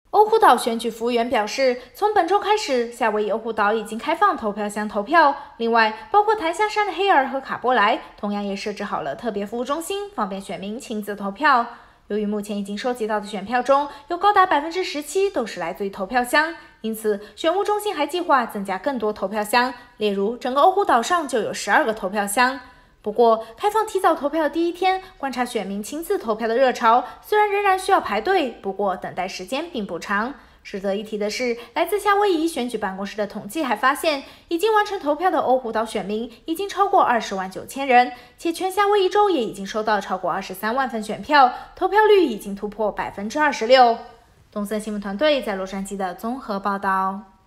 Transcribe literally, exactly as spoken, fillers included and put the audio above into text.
欧胡岛选举服务员表示，从本周开始，夏威夷欧胡岛已经开放投票箱投票。另外，包括檀香山的黑尔和卡波莱，同样也设置好了特别服务中心，方便选民亲自投票。由于目前已经收集到的选票中有高达百分之十七都是来自于投票箱，因此选务中心还计划增加更多投票箱，例如整个欧胡岛上就有十二个投票箱。不过，开放提早投票的第一天，观察选民亲自投票的热潮，虽然仍然需要排队，不过等待时间并不长。值得一提的是，来自夏威夷选举办公室的统计还发现，已经完成投票的欧胡岛选民已经超过二十万九千人，且全夏威夷州也已经收到超过二十三万份选票，投票率已经突破百分之二十六。东森新闻团队在洛杉矶的综合报道。